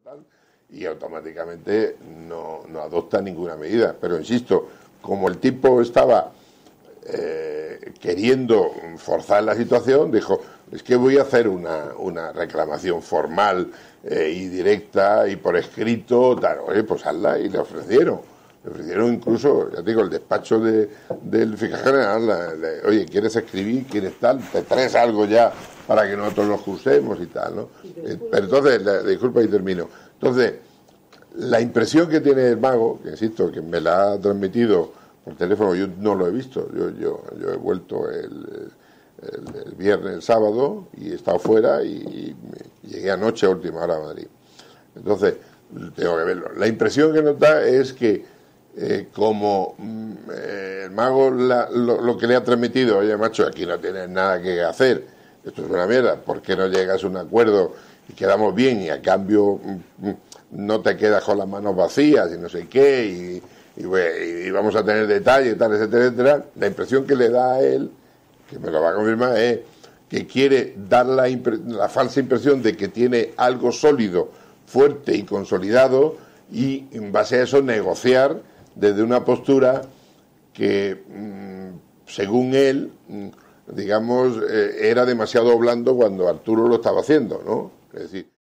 tal, y automáticamente no adopta ninguna medida. Pero insisto, como el tipo estaba queriendo forzar la situación, dijo, es que voy a hacer una reclamación formal y directa y por escrito, tal. Oye, pues hazla, y le ofrecieron. Le ofrecieron incluso, ya te digo, el despacho del fiscal general, oye, ¿quieres escribir? ¿Quieres tal? ¿Te traes algo ya para que nosotros los cursemos y tal, ¿no? Pero entonces, disculpa y termino. Entonces, la impresión que tiene el mago, que insisto, que me la ha transmitido por teléfono, yo no lo he visto, yo he vuelto el viernes, el sábado, y he estado fuera y llegué anoche a última hora a Madrid. Entonces, tengo que verlo. La impresión que nos da es que como el mago lo que le ha transmitido, oye, macho, aquí no tienes nada que hacer, esto es una mierda, ¿por qué no llegas a un acuerdo y quedamos bien y a cambio no te quedas con las manos vacías y no sé qué, y vamos a tener detalles, tal, etcétera, etcétera? La impresión que le da a él, que me lo va a confirmar, es que quiere dar la falsa impresión de que tiene algo sólido, fuerte y consolidado, y en base a eso negociar desde una postura que, según él, digamos, era demasiado blando cuando Arturo lo estaba haciendo, ¿no? Es decir,